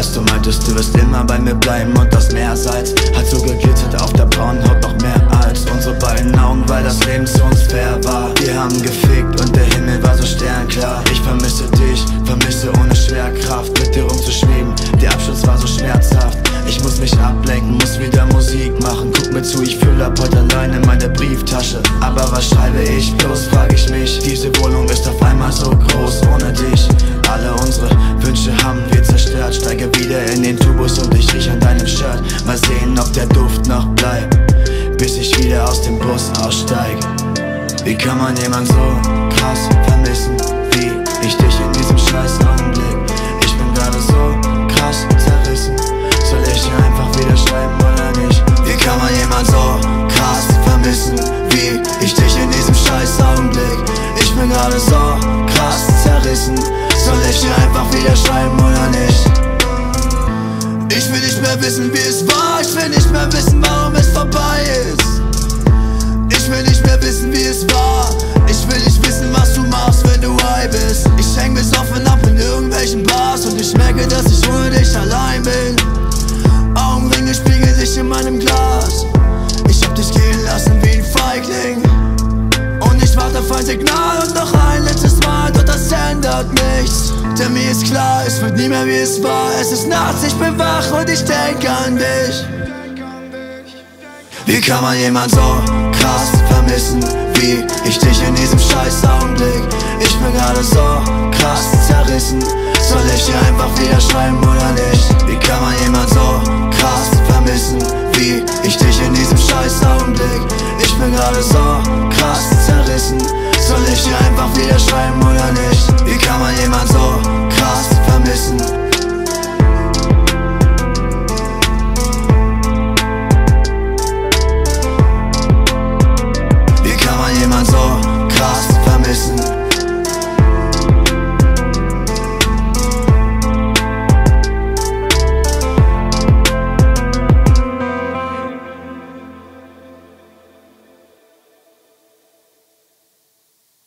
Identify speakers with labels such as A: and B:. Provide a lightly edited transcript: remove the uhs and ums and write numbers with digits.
A: Als du meintest, du wirst immer bei mir bleiben und das Meersalz hat so geglitzert auf der braunen Haut noch mehr als unsere beiden Augen, weil das Leben zu uns fair war. Wir haben gefickt und der Himmel war so sternklar. Ich vermisse dich, vermisse ohne Schwerkraft mit dir rumzuschweben. Der Abschluss war so schmerzhaft. Ich muss mich ablenken, muss wieder Musik machen. Guck mir zu, ich fülle ab heute alleine meine Brieftasche. Aber was schreibe ich bloß, frag ich mich. Diese Wohnung ist auf einmal so groß ohne dich. Alle unsere Wünsche haben wir zerstört. Steige wieder in den Tubus und ich riech an deinem Shirt. Mal sehen, ob der Duft noch bleibt, bis ich wieder aus dem Bus aussteig. Wie kann man jemand so krass vermissen wie ich dich in diesem scheiß Augenblick? Ich bin gerade so krass zerrissen. Soll ich dir einfach wieder schreiben oder nicht? Wie kann man jemand so krass vermissen wie ich dich in diesem scheiß Augenblick? Ich bin gerade so krass zerrissen. Soll ich dir einfach wieder schreiben oder nicht? Ich will nicht mehr wissen, wie es war. Ich will nicht mehr wissen, warum es vorbei ist. Ich will nicht mehr wissen, wie es war. Ich will nicht wissen, was du machst, wenn du high bist. Ich häng besoffen ab in irgendwelchen Bars und ich merke, dass ich ohne dich allein bin. Augenringe spiegeln sich in meinem Glas. Ich hab dich gehen lassen wie ein Feigling. Und ich warte auf ein Signal und noch ein letztes Mal, doch das ändert nichts. Denn mir ist klar, es wird nie mehr wie es war. Es ist nachts, ich bin wach und ich denk an dich. Wie kann man jemand so krass vermissen wie ich dich in diesem scheiß Augenblick? Ich bin gerade so krass zerrissen. Soll ich dir einfach wieder schreiben oder nicht? Wie kann man jemand so krass vermissen wie ich dich in diesem scheiß Augenblick? Ich bin gerade so krass zerrissen. Soll ich dir einfach wieder schreiben